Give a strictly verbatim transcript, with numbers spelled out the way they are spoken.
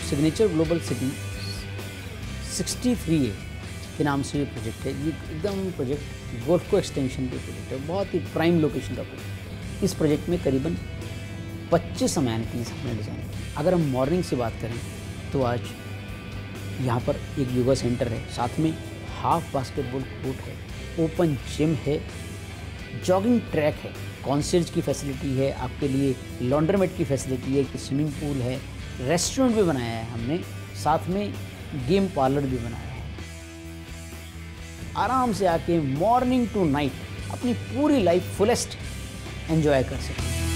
Signature Global City sixty three A के नाम से ये प्रोजेक्ट है। ये एकदम प्रोजेक्ट गोल्फ को एक्सटेंशन पे प्रोजेक्ट है, बहुत ही प्राइम लोकेशन का प्रोजेक्ट। इस प्रोजेक्ट में करीबन पच्चीस अमेनिटीज़ हमने डिज़ाइन की। अगर हम मॉर्निंग से बात करें तो आज यहाँ पर एक योगा सेंटर है, साथ में हाफ बास्केटबॉल कोर्ट है, ओपन जिम है, जॉगिंग ट्रैक है, कॉन्सर्ज की फैसिलिटी है, आपके लिए लॉन्ड्रोमेट की फैसिलिटी है, कि स्विमिंग पूल है, रेस्टोरेंट भी बनाया है हमने, साथ में गेम पार्लर भी बनाया है। आराम से आके मॉर्निंग टू नाइट अपनी पूरी लाइफ फुलेस्ट एंजॉय कर सकते हैं।